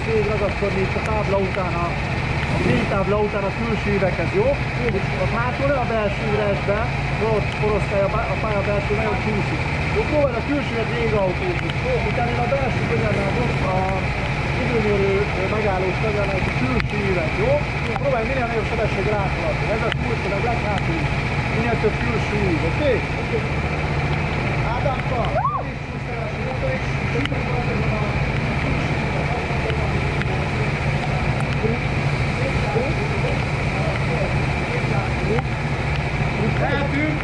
végig ragaszkodni itt a tábla után, a fénytábla után a külső üveghez, jó? Az hátul ne a belső üresbe, ott poroszkálja a pálya belső, nagyon csúszik. Jó, próbáld a külsőt végig autózni. Utána én a belső könyvnál a időmérő megállós könyvnál a külső üveg, jó? Próbálj minél nagyobb sebességre áthaladni. Ez a kulcs, meg leghátul. Minél több külső üveg, oké? Ádámka! Eltűnt!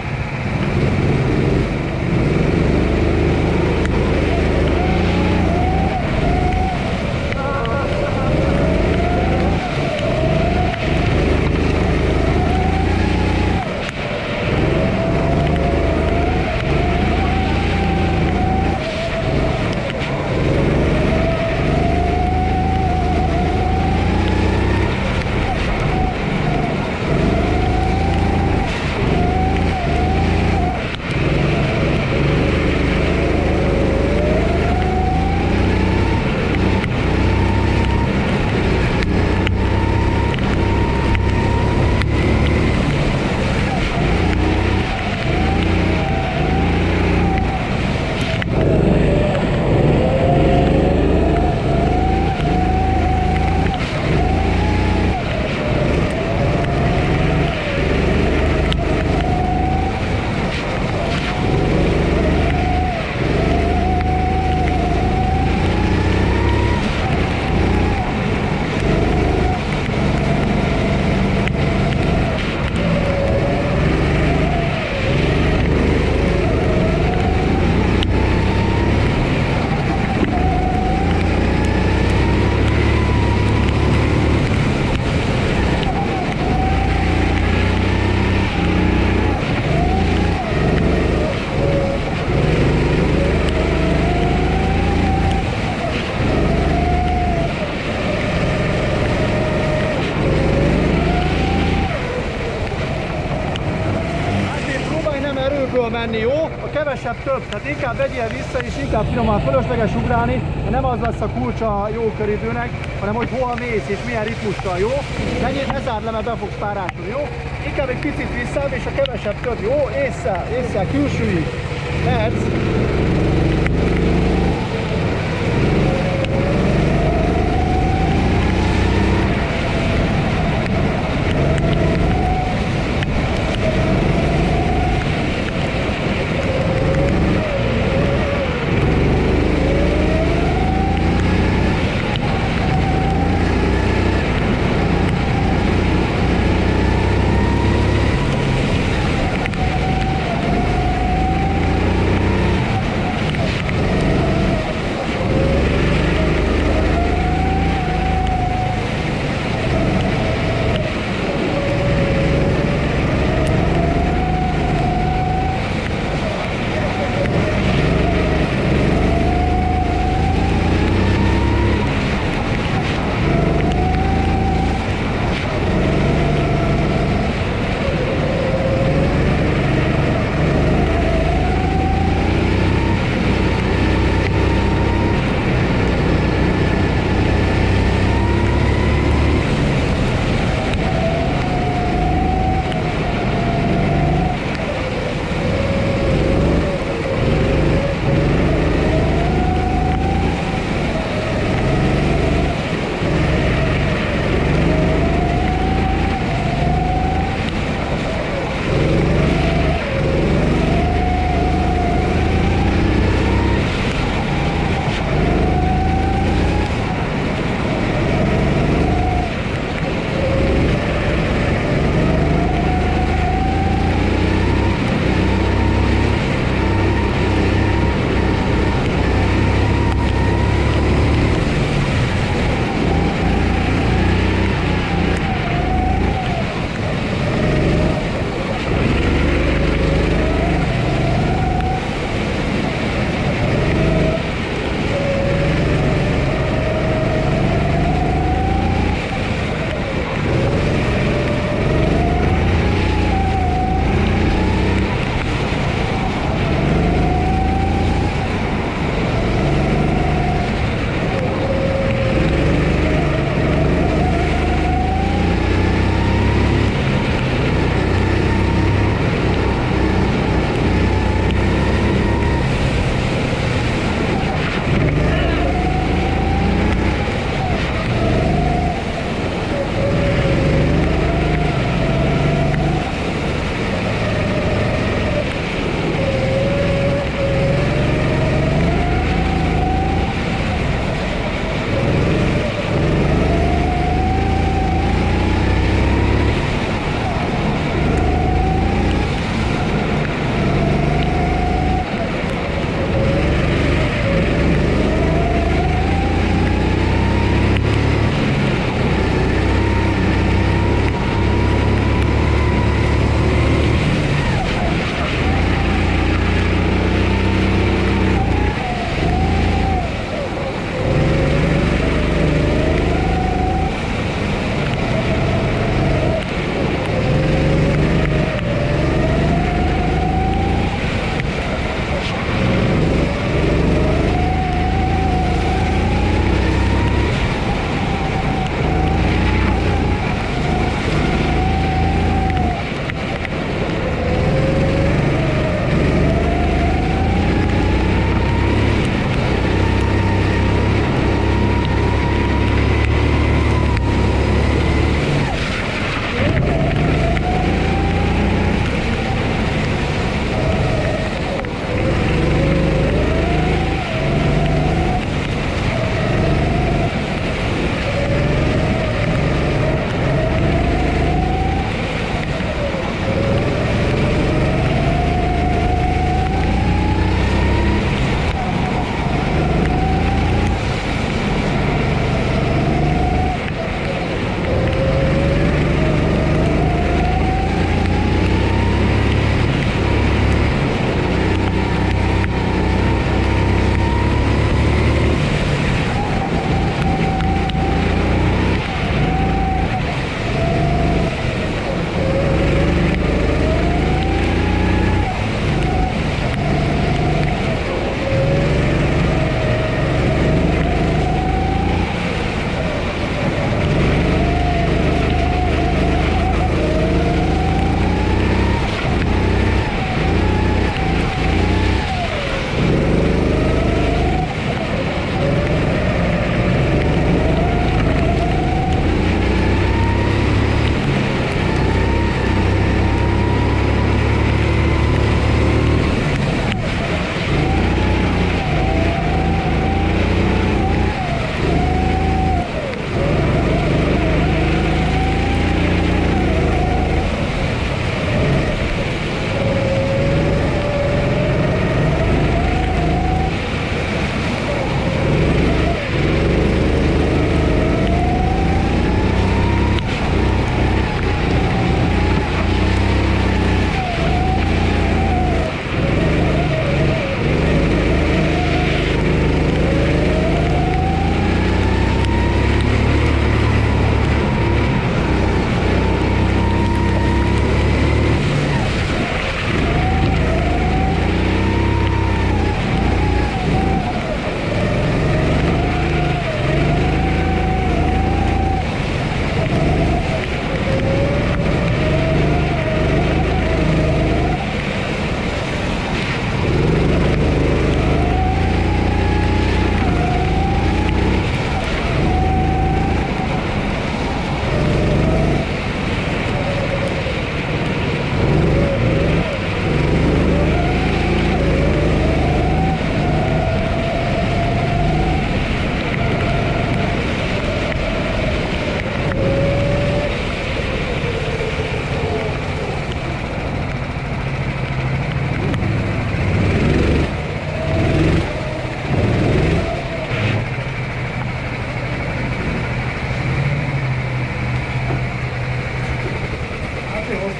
menni, jó? A kevesebb több, tehát inkább vegyél vissza és inkább finoman fölösleges ugrálni, mert nem az lesz a kulcsa a jó köridőnek, hanem hogy hol mész és milyen ritmussal, jó? Menjél, ne zárd le, mert be fogsz párásulni, jó? Inkább egy picit visszább és a kevesebb több, jó? Ésszel, külsőig. Mehetsz.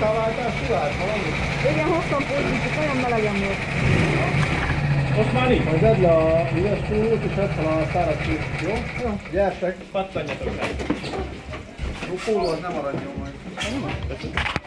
Váltás szilárd, valami? Igen, hoztam pótbicsit, nagyon melegen volt. Most már nincs. Majd edd le a üres pólót, és edd fel a száraz pólót, jó? Jó. Gyertek! Pattanjatok rá. A póló az nem maradjon majd.